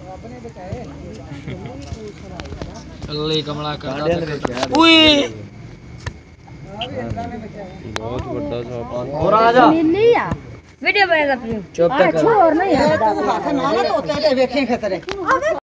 ਚੱਲੇ ਕਮਲਾ ਕਰਦਾ ਓਏ ਬਹੁਤ ਵੱਡਾ ਸਾਪ ਹੋਰ ਆ ਜਾ ਨੀਲੀ ਆ ਵੀਡੀਓ ਬਣਾਦਾ ਪਲੀਜ਼ ਚੁੱਪ ਕਰ ਹੋਰ ਨਹੀਂ ਆ ਤੂੰ ਹੱਥ ਨਾ ਤੋਤੇ ਤੇ ਵੇਖੀ ਖਤਰੇ